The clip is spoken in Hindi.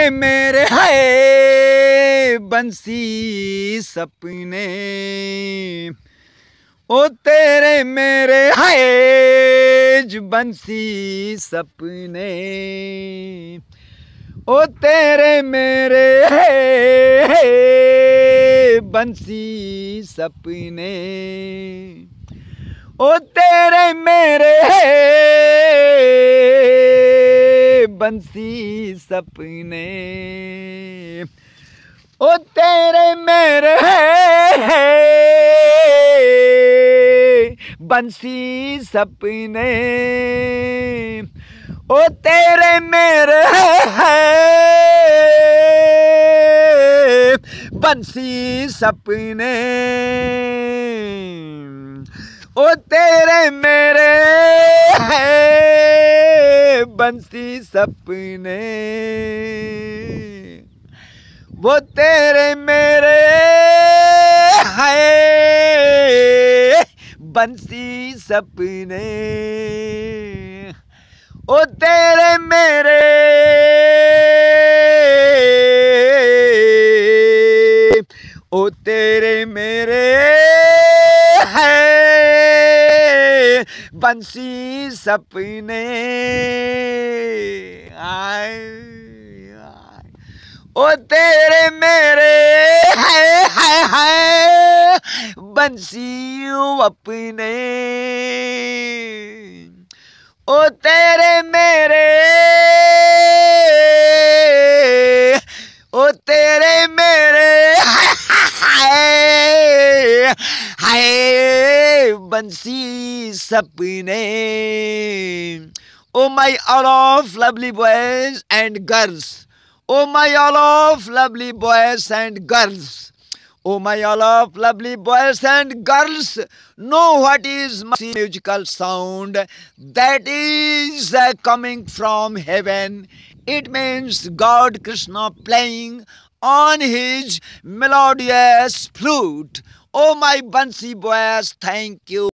तेरे मेरे है बंसी सपने, ओ तेरे मेरे है बंसी सपने, ओ तेरे मेरे है बंसी सपने, ओ तेरे मेरे बंसी सपने, ओ तेरे मेरे बंसी सपने, ओ तेरे मेरे बंसी सपने, ओ तेरे मेरे बंसी सपने, वो तेरे मेरे है बंसी सपने, ओ तेरे मेरे ओ तेरे मेरे है बंसी सपने, आए आए ओ तेरे मेरे है बंसी अपने, ओ तेरे मेरे ओ तेरे मेरे हाय बंसी सपने। Oh my all of lovely boys and girls, oh my all of lovely boys and girls, oh my all of lovely boys and girls, know what is musical sound that is coming from heaven. It means God Krishna playing on his melodious flute. Oh my Bansi boys, thank you.